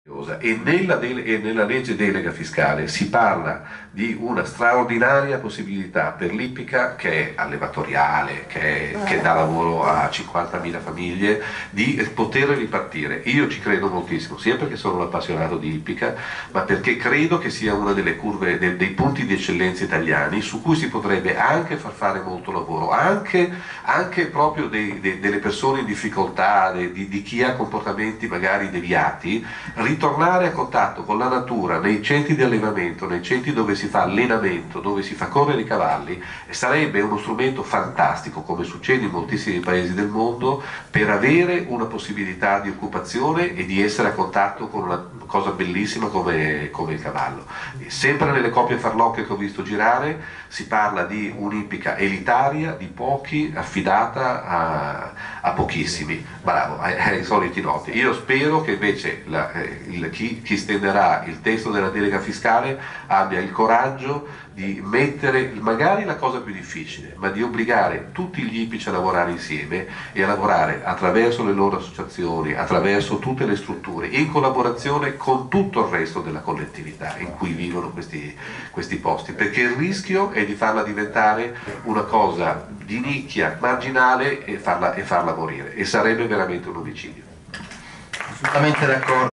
E nella legge delega fiscale si parla di una straordinaria possibilità per l'Ippica, che è allevatoriale, che dà lavoro a 50.000 famiglie, di poter ripartire. Io ci credo moltissimo, sia perché sono un appassionato di Ippica, ma perché credo che sia una delle curve, dei punti di eccellenza italiani su cui si potrebbe anche far fare molto lavoro, anche proprio delle persone in difficoltà, di chi ha comportamenti magari deviati, ritornare a contatto con la natura nei centri di allevamento, nei centri dove si fa allenamento, dove si fa correre i cavalli, sarebbe uno strumento fantastico, come succede in moltissimi paesi del mondo, per avere una possibilità di occupazione e di essere a contatto con una cosa bellissima come il cavallo. E sempre nelle coppie farlocche che ho visto girare si parla di un'ippica elitaria, di pochi, affidata a pochissimi. Bravo, ai soliti noti. Io spero che invece chi stenderà il testo della delega fiscale abbia il coraggio di mettere magari la cosa più difficile, ma di obbligare tutti gli ippici a lavorare insieme e a lavorare attraverso le loro associazioni, attraverso tutte le strutture, in collaborazione con tutto il resto della collettività in cui vivono questi posti, perché il rischio è di farla diventare una cosa di nicchia, marginale, e farla morire, e sarebbe veramente un omicidio. Assolutamente d'accordo.